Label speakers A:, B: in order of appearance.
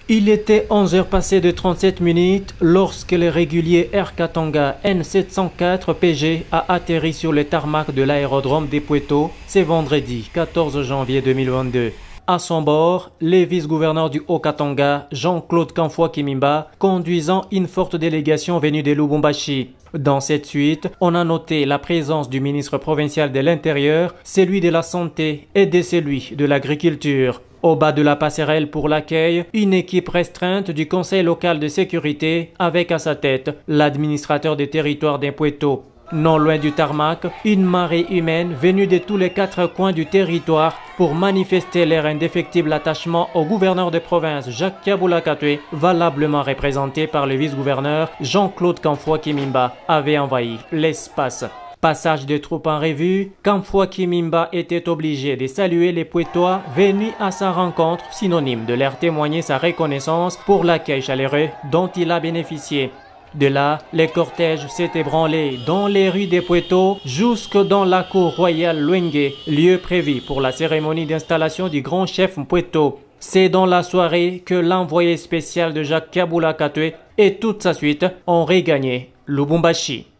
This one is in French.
A: Il était 11 heures passées de 37 minutes lorsque le régulier Air Katanga N704 PG a atterri sur le tarmac de l'aérodrome des Pueto ce vendredi 14 janvier 2022. À son bord, le vice-gouverneur du Haut-Katanga, Jean-Claude Kamfwa Kimimba, conduisant une forte délégation venue de Lubumbashi. Dans cette suite, on a noté la présence du ministre provincial de l'Intérieur, celui de la Santé et de celui de l'Agriculture. Au bas de la passerelle pour l'accueil, une équipe restreinte du Conseil local de sécurité avec à sa tête l'administrateur des territoires des Pueto. Non loin du tarmac, une marée humaine venue de tous les quatre coins du territoire pour manifester leur indéfectible attachement au gouverneur de province Jacques Kabula Katwe, valablement représenté par le vice-gouverneur Jean-Claude Kamfwa Kimimba, avait envahi l'espace. Passage des troupes en revue, Kamfwa Kimimba était obligé de saluer les Puetois venus à sa rencontre, synonyme de leur témoigner sa reconnaissance pour l'accueil chaleureux dont il a bénéficié. De là, le cortège s'est ébranlé dans les rues des Pueto jusque dans la cour royale Luenge, lieu prévu pour la cérémonie d'installation du grand chef Pueto. C'est dans la soirée que l'envoyé spécial de Jacques Kabula Katwe et toute sa suite ont regagné Lubumbashi.